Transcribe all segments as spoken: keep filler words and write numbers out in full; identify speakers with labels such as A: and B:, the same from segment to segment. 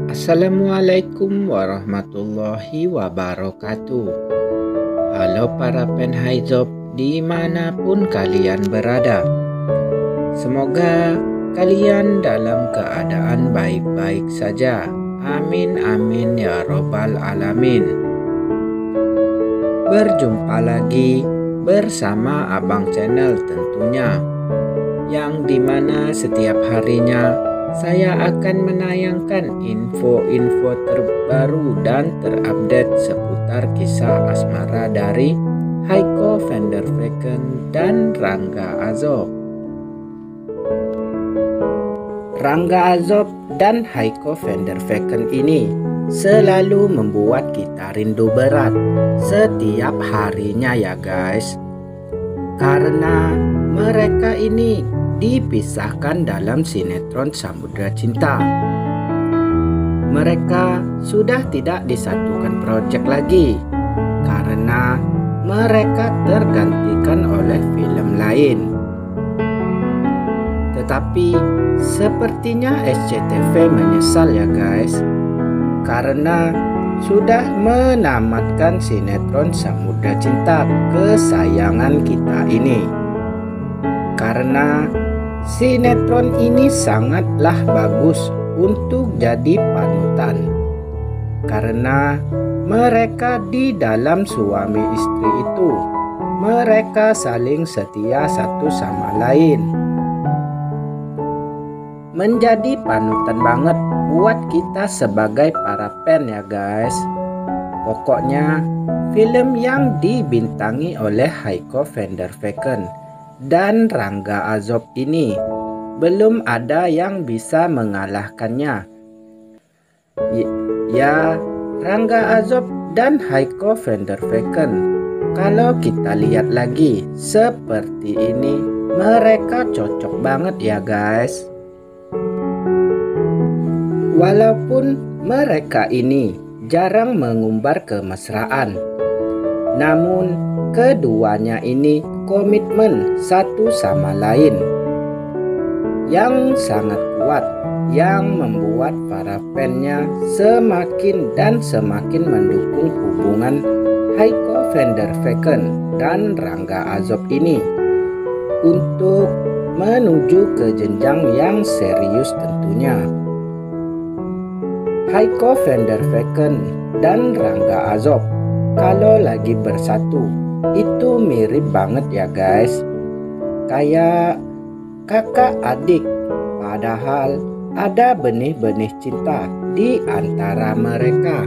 A: Assalamualaikum warahmatullahi wabarakatuh. Halo para penhaizop dimanapun kalian berada. Semoga kalian dalam keadaan baik-baik saja. Amin amin ya robbal alamin. Berjumpa lagi bersama Abang Channel tentunya, yang dimana setiap harinya saya akan menayangkan info-info terbaru dan terupdate seputar kisah asmara dari Haiko van der Vecken dan Rangga Azob. Rangga Azob dan Haiko van der Vecken ini selalu membuat kita rindu berat setiap harinya ya guys. Karena mereka ini dipisahkan dalam sinetron Samudra Cinta. Mereka sudah tidak disatukan proyek lagi karena mereka tergantikan oleh film lain. Tetapi sepertinya S C T V menyesal ya guys, karena sudah menamatkan sinetron Samudra Cinta kesayangan kita ini. Karena sinetron ini sangatlah bagus untuk jadi panutan. Karena mereka di dalam suami istri itu, mereka saling setia satu sama lain. Menjadi panutan banget buat kita sebagai para fan ya guys. Pokoknya film yang dibintangi oleh Haiko van der Vecken dan Rangga Azob ini belum ada yang bisa mengalahkannya. Ya, Rangga Azob dan Haiko van der Vecken, kalau kita lihat lagi seperti ini, mereka cocok banget ya guys. Walaupun mereka ini jarang mengumbar kemesraan, namun keduanya ini komitmen satu sama lain yang sangat kuat, yang membuat para fannya semakin dan semakin mendukung hubungan Haiko van der Vecken dan Rangga Azob ini untuk menuju ke jenjang yang serius tentunya. Haiko van der Vecken dan Rangga Azob kalau lagi bersatu itu mirip banget ya guys, kayak kakak adik, padahal ada benih-benih cinta di antara mereka.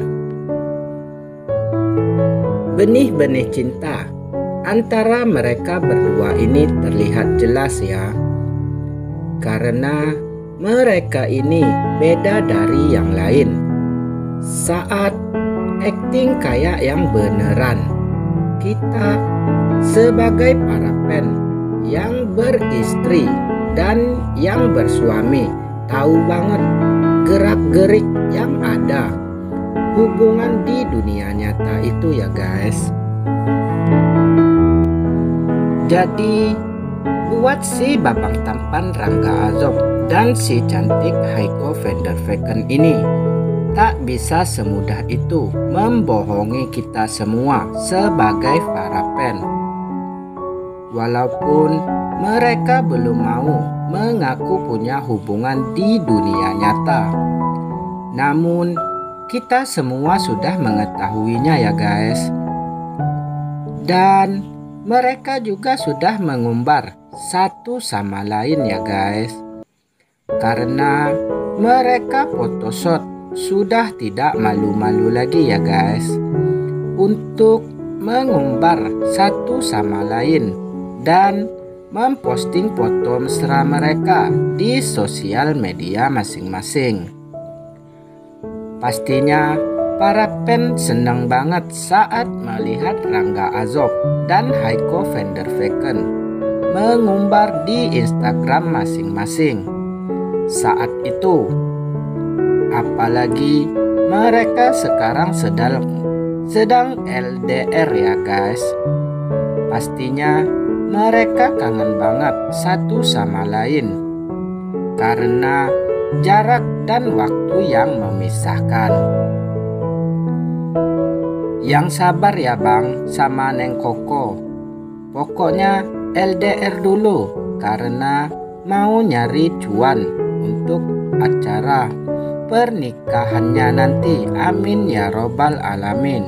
A: Benih-benih cinta antara mereka berdua ini terlihat jelas ya, karena mereka ini beda dari yang lain. Saat acting kayak yang beneran, kita sebagai para fan yang beristri dan yang bersuami tahu banget gerak-gerik yang ada hubungan di dunia nyata itu ya guys. Jadi buat si babang tampan Rangga Azob dan si cantik Haiko van der Vecken ini tak bisa semudah itu membohongi kita semua sebagai para fan. Walaupun mereka belum mau mengaku punya hubungan di dunia nyata, namun kita semua sudah mengetahuinya ya guys. Dan mereka juga sudah mengumbar satu sama lain ya guys. Karena mereka photoshoot sudah tidak malu-malu lagi ya guys untuk mengumbar satu sama lain dan memposting foto mesra mereka di sosial media masing-masing. Pastinya para fan senang banget saat melihat Rangga Azob dan Haiko van der Vecken mengumbar di Instagram masing-masing saat itu. Apalagi mereka sekarang sedang sedang L D R ya guys. Pastinya mereka kangen banget satu sama lain. Karena jarak dan waktu yang memisahkan. Yang sabar ya bang sama Neng Koko. Pokoknya L D R dulu karena mau nyari cuan untuk acara pernikahannya nanti. Amin ya robbal alamin.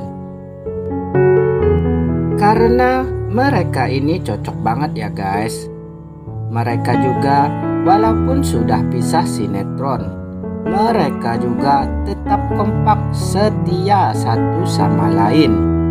A: Karena mereka ini cocok banget ya guys. Mereka juga walaupun sudah pisah sinetron, mereka juga tetap kompak setia satu sama lain.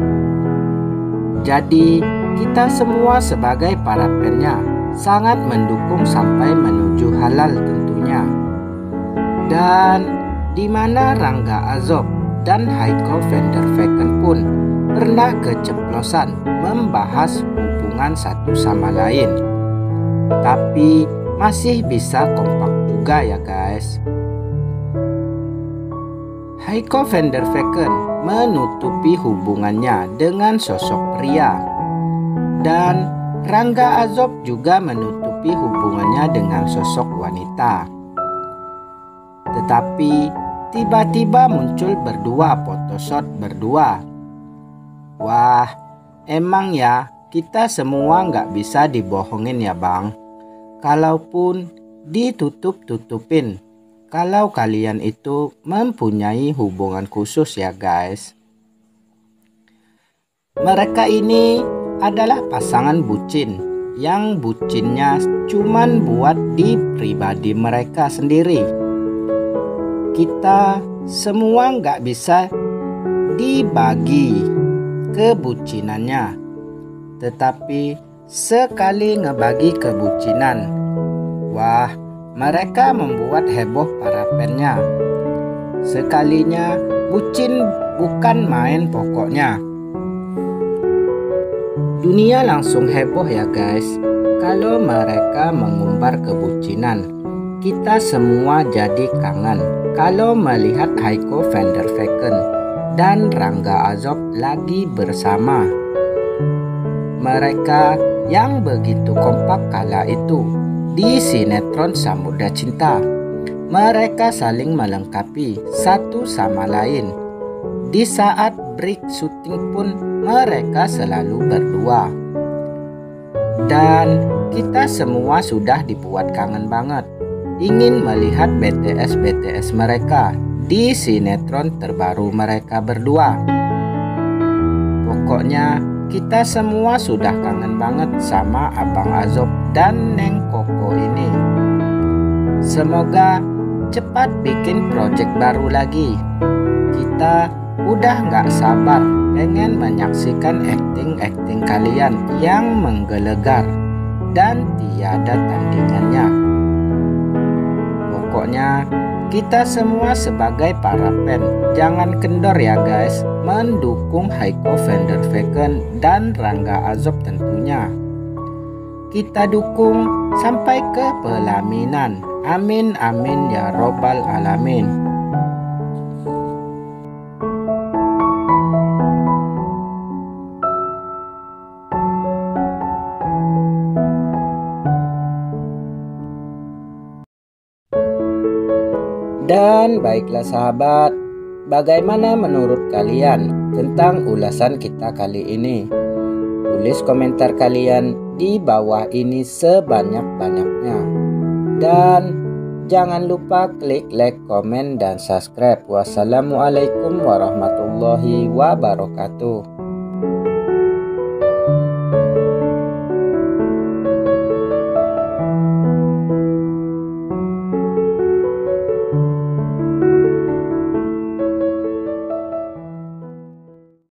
A: Jadi kita semua sebagai para pennya sangat mendukung sampai menuju halal tentunya. Dan di mana Rangga Azob dan Haiko van der Vecken pun pernah keceplosan membahas hubungan satu sama lain, tapi masih bisa kompak juga ya guys. Haiko van der Vecken menutupi hubungannya dengan sosok pria, dan Rangga Azob juga menutupi hubungannya dengan sosok wanita. Tetapi tiba-tiba muncul berdua photoshoot berdua. Wah, emang ya kita semua nggak bisa dibohongin ya bang. Kalaupun ditutup-tutupin, kalau kalian itu mempunyai hubungan khusus ya guys. Mereka ini adalah pasangan bucin, yang bucinnya cuman buat di pribadi mereka sendiri. Kita semua nggak bisa dibagi kebucinannya, tetapi sekali ngebagi kebucinan, wah mereka membuat heboh para pennya. Sekalinya bucin bukan main pokoknya. Dunia langsung heboh ya guys kalau mereka mengumbar kebucinan. Kita semua jadi kangen kalau melihat Haiko van der Vecken dan Rangga Azob lagi bersama. Mereka yang begitu kompak kala itu di sinetron Samudra Cinta. Mereka saling melengkapi satu sama lain. Di saat break syuting pun mereka selalu berdua. Dan kita semua sudah dibuat kangen banget, ingin melihat B T S-B T S mereka di sinetron terbaru mereka berdua. Pokoknya kita semua sudah kangen banget sama Abang Azob dan Neng Koko ini. Semoga cepat bikin project baru lagi. Kita udah gak sabar pengen menyaksikan akting-akting kalian yang menggelegar dan tiada tandingannya. Pokoknya kita semua sebagai para fan jangan kendor ya guys mendukung Haiko van der Vecken dan Rangga Azob tentunya. Kita dukung sampai ke pelaminan. Amin amin ya robbal alamin. Dan baiklah sahabat, bagaimana menurut kalian tentang ulasan kita kali ini? Tulis komentar kalian di bawah ini sebanyak-banyaknya. Dan jangan lupa klik like, komen, dan subscribe. Wassalamualaikum warahmatullahi wabarakatuh.